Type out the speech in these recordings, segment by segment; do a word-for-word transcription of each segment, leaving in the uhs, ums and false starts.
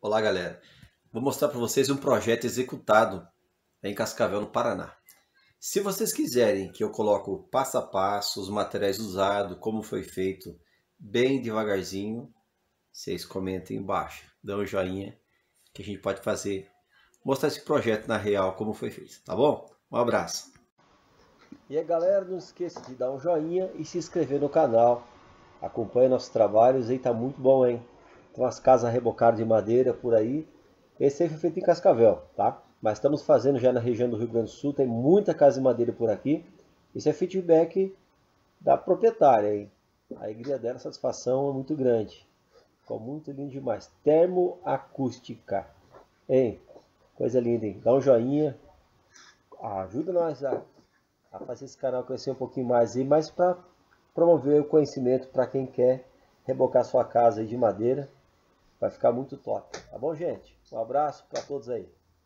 Olá, galera. Vou mostrar para vocês um projeto executado em Cascavel, no Paraná. Se vocês quiserem que eu coloque o passo a passo, os materiais usados, como foi feito, bem devagarzinho, vocês comentem embaixo, dão um joinha, que a gente pode fazer, mostrar esse projeto na real, como foi feito, tá bom? Um abraço. E aí, galera, não esqueça de dar um joinha e se inscrever no canal. Acompanhe nossos trabalhos aí, tá muito bom, hein? Tem umas casas rebocadas de madeira por aí. Esse aí foi feito em Cascavel, tá? Mas estamos fazendo já na região do Rio Grande do Sul, tem muita casa de madeira por aqui. Esse é feedback da proprietária, hein? A alegria dela, a satisfação é muito grande. Ficou muito lindo demais. Termoacústica. Hein? Coisa linda, hein? Dá um joinha. Ajuda nós a a fazer esse canal crescer um pouquinho mais e mais para promover o conhecimento para quem quer rebocar sua casa aí de madeira. Vai ficar muito top, tá bom, gente? Um abraço para todos aí.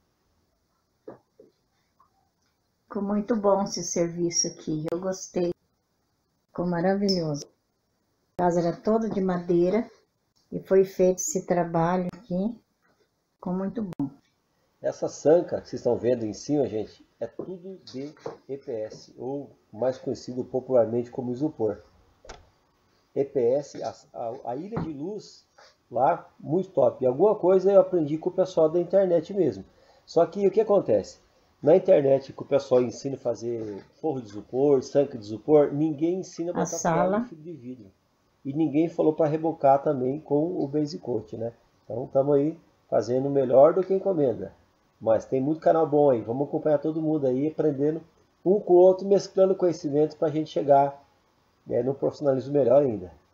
Ficou muito bom esse serviço aqui, eu gostei. Ficou maravilhoso. A casa era toda de madeira e foi feito esse trabalho aqui. Ficou muito bom. Essa sanca que vocês estão vendo em cima, gente, é tudo de E P S, ou mais conhecido popularmente como isopor. E P S, a, a, a ilha de luz lá, muito top. E alguma coisa eu aprendi com o pessoal da internet mesmo. Só que o que acontece? Na internet que o pessoal ensina a fazer forro de isopor, sanca de isopor, ninguém ensina a botar sala. fibra de vidro. E ninguém falou para rebocar também com o base coat, né? Então estamos aí fazendo melhor do que encomenda. Mas tem muito canal bom aí. Vamos acompanhar todo mundo aí, aprendendo um com o outro, mesclando conhecimento para a gente chegar, né, num profissionalismo melhor ainda.